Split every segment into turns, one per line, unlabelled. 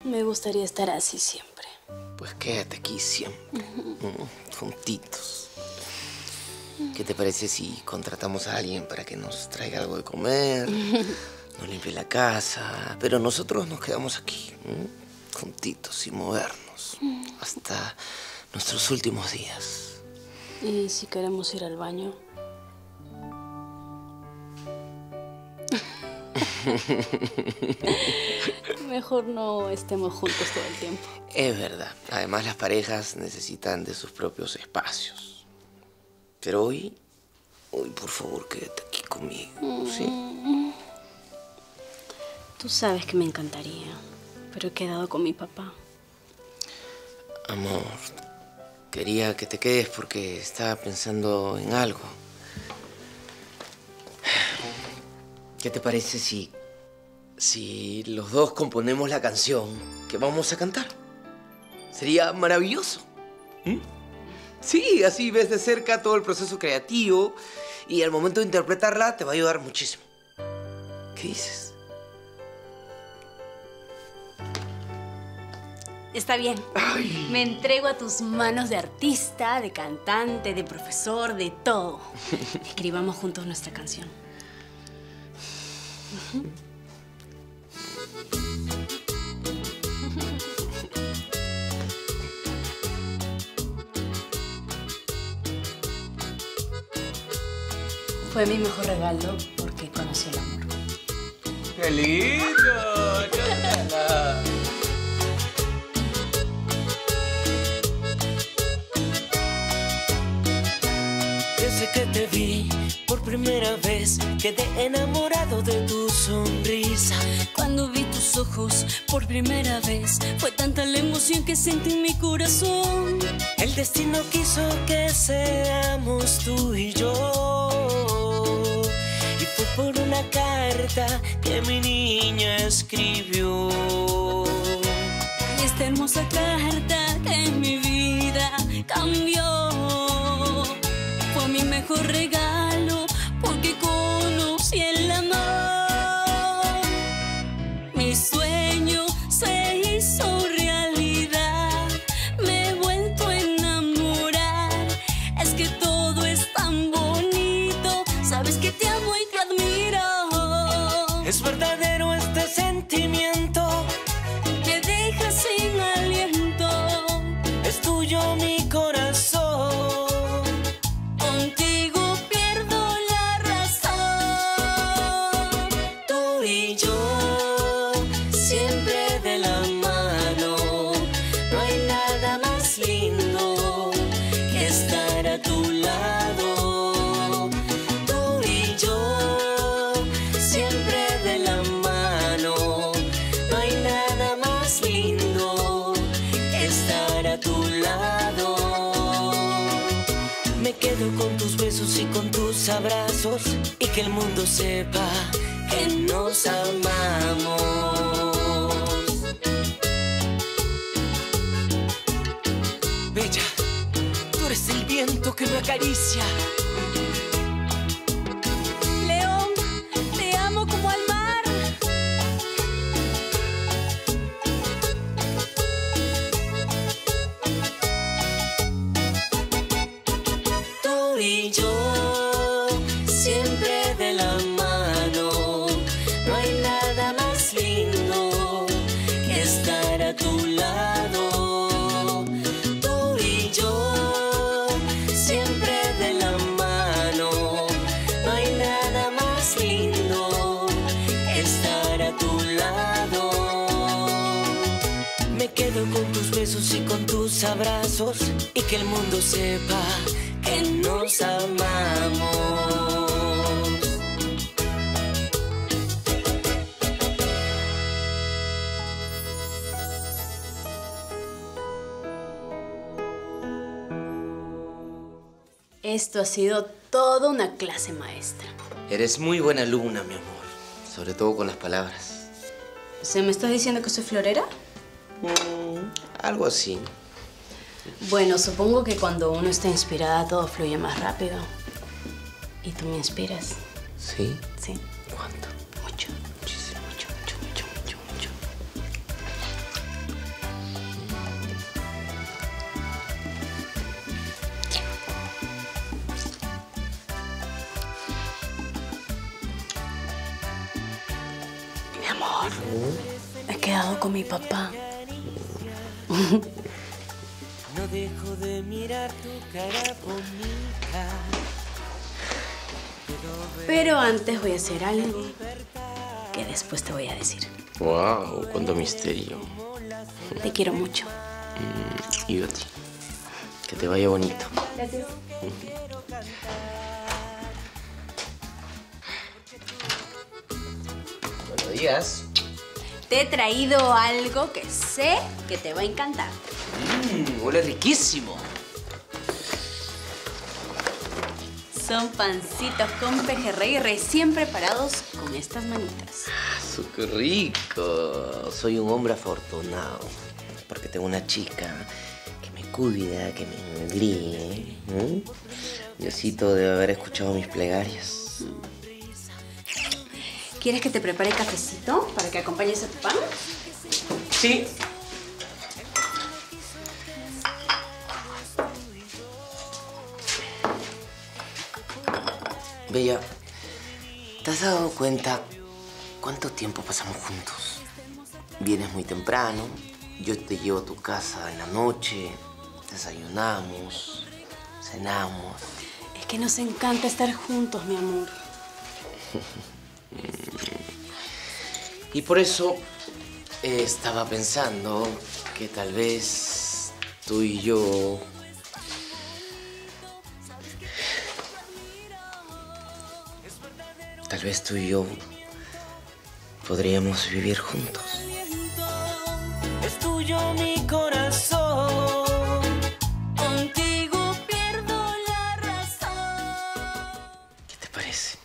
Me gustaría estar así siempre.
Pues quédate aquí siempre, juntitos. ¿Qué te parece si contratamos a alguien para que nos traiga algo de comer, nos limpie la casa, pero nosotros nos quedamos aquí, juntitos, sin movernos, hasta nuestros últimos días?
¿Y si queremos ir al baño? Mejor no estemos juntos todo el tiempo.
Es verdad. Además, las parejas necesitan de sus propios espacios. Pero hoy, por favor, quédate aquí conmigo, ¿sí?
Tú sabes que me encantaría, pero he quedado con mi papá.
Amor, quería que te quedes porque estaba pensando en algo. ¿Qué te parece si los dos componemos la canción que vamos a cantar? Sería maravilloso. Sí, así ves de cerca todo el proceso creativo y al momento de interpretarla te va a ayudar muchísimo. ¿Qué dices?
Está bien.
Ay.
Me entrego a tus manos de artista, de cantante, de profesor, de todo. Escribamos juntos nuestra canción. Fue mi mejor regalo porque conocí el amor.
¡Qué lindo! ¡Chócala!
Desde que te vi por primera vez, quedé enamorado de tu sonrisa.
Cuando vi tus ojos por primera vez, fue tanta la emoción que sentí en mi corazón.
El destino quiso que seamos tú y yo. Y fue por una carta que mi niña escribió.
Y esta hermosa carta que en mi vida cambió. Fue mi mejor regalo porque conocí el amor. Mi sueño se hizo realidad. Me he vuelto a enamorar. Es que todo es tan bonito. Sabes que te amo y te admiro.
Es verdadero este sentimiento.
Me deja sin aliento.
Es tuyo mi corazón.
Contigo pierdo la razón.
Tú y yo, siempre de la mano. No hay nada más lindo que estar a tu lado. Tú y yo, siempre de la mano. No hay nada más lindo que estar a tu lado. Me quedo con tus besos y con tus abrazos, y que el mundo sepa que nos amamos. Bella, tú eres el viento que me acaricia.
León, te amo como al mar.
Tú y yo, siempre de la mano. No hay nada más lindo que estar a tu lado. Tú y yo, siempre de la mano. No hay nada más lindo que estar a tu lado. Me quedo con tus besos y con tus abrazos, y que el mundo sepa que nos amamos.
Esto ha sido toda una clase maestra.
Eres muy buena alumna, mi amor. Sobre todo con las palabras.
¿Se me estás diciendo que soy florera?
Algo así.
Bueno, supongo que cuando uno está inspirada todo fluye más rápido. ¿Y tú me inspiras?
¿Sí?
Sí.
¿Cuánto?
Mucho.
Muchísimo.
Mucho, mucho, mucho, mucho, mucho. amor, he quedado con mi papá.
No dejo de mirar tu cara bonita.
Pero antes voy a hacer algo que después te voy a decir.
Wow, cuánto misterio.
Te quiero mucho.
Y yo a ti. Que te vaya bonito.
Gracias.
Buenos días.
Te he traído algo que sé que te va a encantar.
Huele riquísimo.
Son pancitos con pejerrey recién preparados con estas manitas.
¡Qué rico! Soy un hombre afortunado. Porque tengo una chica que me cuida, que me engríe. Diosito debe haber escuchado mis plegarias.
¿Quieres que te prepare cafecito para que acompañes a tu pan?
Sí. Bella, ¿te has dado cuenta cuánto tiempo pasamos juntos? Vienes muy temprano, yo te llevo a tu casa en la noche, desayunamos, cenamos.
Es que nos encanta estar juntos, mi amor.
Y por eso estaba pensando que tal vez tú y yo... Tal vez tú y yo podríamos vivir juntos.
Es tuyo mi corazón. Contigo pierdo la razón.
¿Qué te parece?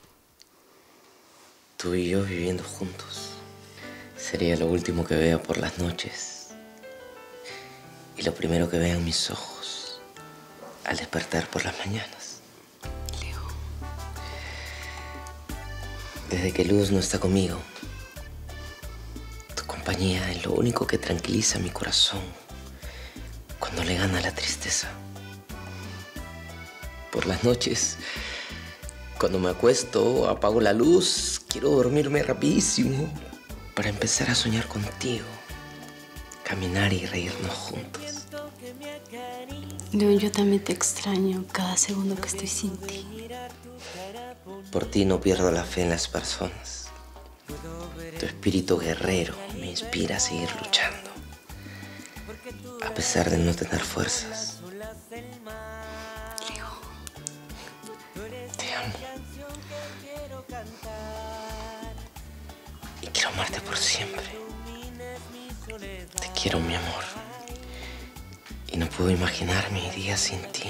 Tú y yo viviendo juntos. Sería lo último que vea por las noches. Y lo primero que vean mis ojos al despertar por las mañanas.
Leo.
Desde que Luz no está conmigo, tu compañía es lo único que tranquiliza mi corazón cuando le gana la tristeza. Por las noches, cuando me acuesto, apago la luz, quiero dormirme rapidísimo para empezar a soñar contigo, caminar y reírnos juntos.
Leo, yo también te extraño cada segundo que estoy sin ti.
Por ti no pierdo la fe en las personas. Tu espíritu guerrero me inspira a seguir luchando, a pesar de no tener fuerzas.
Leo.
Te amo. Y quiero amarte por siempre. Te quiero, mi amor. Y no puedo imaginar mi día sin ti.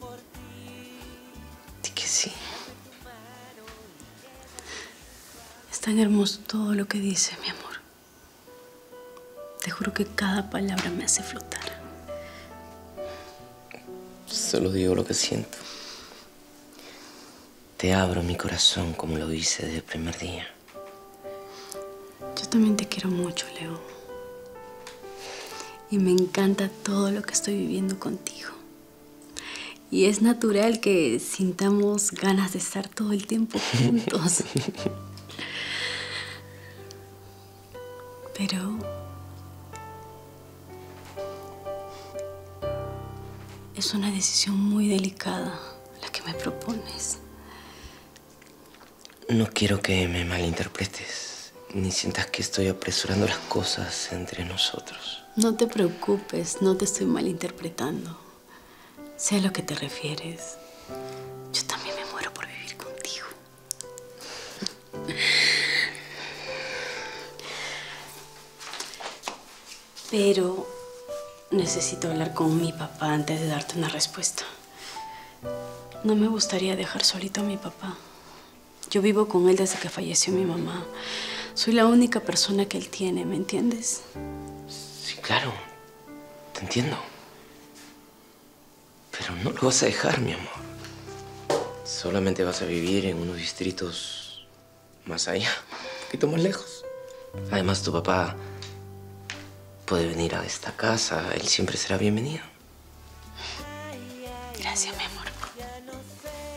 Di que sí.
Es tan hermoso todo lo que dices, mi amor. Te juro que cada palabra me hace flotar.
Solo digo lo que siento. Te abro mi corazón como lo hice desde el primer día.
Yo también te quiero mucho, Leo. Y me encanta todo lo que estoy viviendo contigo. Y es natural que sintamos ganas de estar todo el tiempo juntos. Pero es una decisión muy delicada la que me propones.
No quiero que me malinterpretes, ni sientas que estoy apresurando las cosas entre nosotros.
No te preocupes, no te estoy malinterpretando. Sé a lo que te refieres. Yo también me muero por vivir contigo. Pero necesito hablar con mi papá antes de darte una respuesta. No me gustaría dejar solito a mi papá. Yo vivo con él desde que falleció mi mamá. Soy la única persona que él tiene, ¿me entiendes?
Sí, claro. Te entiendo. Pero no lo vas a dejar, mi amor. Solamente vas a vivir en unos distritos más allá, un poquito más lejos. Además, tu papá puede venir a esta casa. Él siempre será bienvenido.
Gracias, mi amor.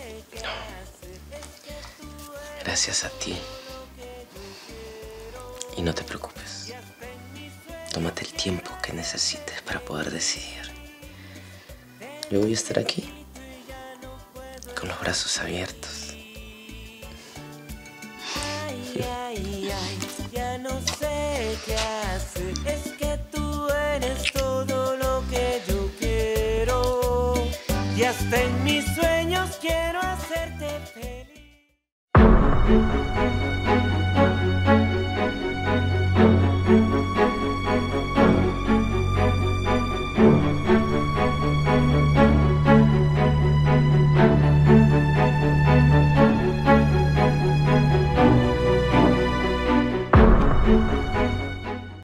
Gracias a ti. no te preocupes. Tómate el tiempo que necesites para poder decidir. Yo voy a estar aquí, con los brazos abiertos.
Ya no sé qué hacer. Es que tú eres todo lo que yo quiero. Y hasta en mis sueños